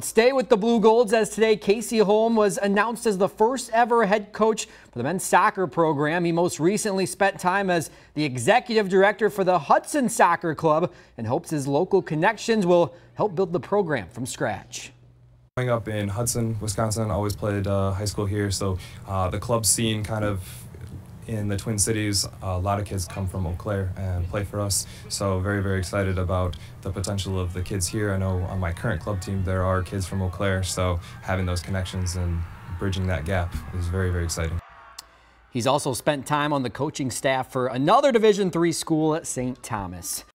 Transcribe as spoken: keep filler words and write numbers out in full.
Stay with the Blue Golds, as today Casey Holm was announced as the first ever head coach for the men's soccer program. He most recently spent time as the executive director for the Hudson Soccer Club and hopes his local connections will help build the program from scratch. Growing up in Hudson, Wisconsin, always played uh, high school here, so uh, the club scene kind of in the Twin Cities, a lot of kids come from Eau Claire and play for us, so very, very excited about the potential of the kids here. I know on my current club team there are kids from Eau Claire, so having those connections and bridging that gap is very, very exciting. He's also spent time on the coaching staff for another Division three school at Saint Thomas.